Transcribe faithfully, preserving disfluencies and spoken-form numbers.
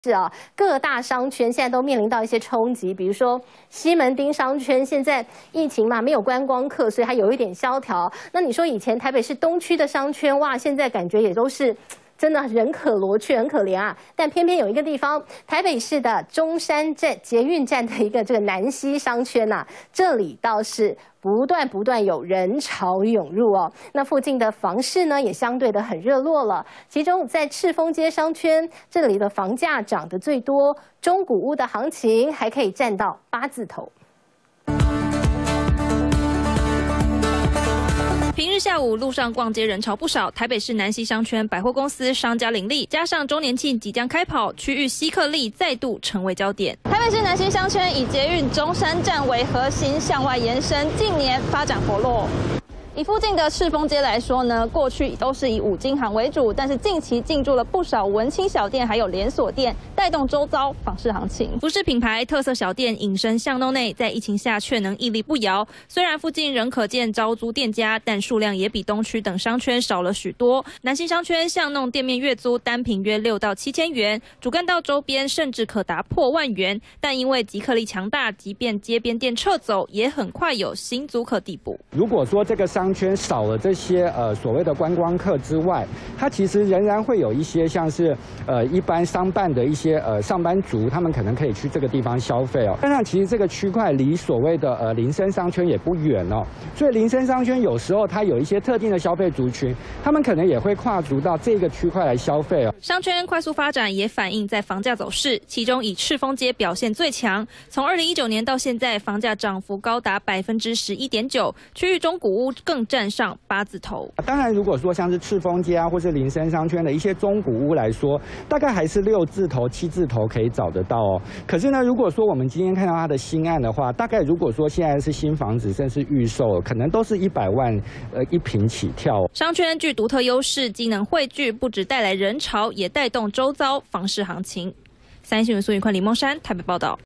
是啊，各大商圈现在都面临到一些冲击，比如说西门町商圈现在疫情嘛，没有观光客，所以它有一点萧条。那你说以前台北市东区的商圈，哇，现在感觉也都是。 真的人可罗雀，很可怜啊！但偏偏有一个地方，台北市的中山站捷运站的一个这个南西商圈呐、啊，这里倒是不断不断有人潮涌入哦。那附近的房市呢，也相对的很热络了。其中在赤峰街商圈，这里的房价涨得最多，中古屋的行情还可以占到八字头。 平日下午路上逛街人潮不少，台北市南西商圈百货公司商家林立，加上周年庆即将开跑，区域吸客力再度成为焦点。台北市南西商圈以捷运中山站为核心向外延伸，近年发展活络。 以附近的赤峰街来说呢，过去都是以五金行为主，但是近期进驻了不少文青小店，还有连锁店，带动周遭房市行情。服饰品牌、特色小店隐身巷弄内，在疫情下却能屹立不摇。虽然附近仍可见招租店家，但数量也比东区等商圈少了许多。南新商圈巷弄店面月租单坪约六到七千元，主干道周边甚至可达破万元。但因为集客力强大，即便街边店撤走，也很快有新租客递补。 如果说这个商 商圈少了这些呃所谓的观光客之外，它其实仍然会有一些像是呃一般商办的一些呃上班族，他们可能可以去这个地方消费哦。加上其实这个区块离所谓的呃林森商圈也不远哦，所以林森商圈有时候它有一些特定的消费族群，他们可能也会跨足到这个区块来消费哦。 商圈快速发展也反映在房价走势，其中以赤峰街表现最强，从二零一九年到现在，房价涨幅高达百分之十一点九，区域中古屋 更站上八字头。 当然，如果说像是赤峰街啊，或是林森商圈的一些中古屋来说，大概还是六字头、七字头可以找得到哦。可是呢，如果说我们今天看到它的新案的话，大概如果说现在是新房子，甚至预售，可能都是一百万呃一坪起跳。 商圈具独特优势，机能汇聚，不只带来人潮，也带动周遭房市行情。三立新闻苏云宽、李梦山台北报道。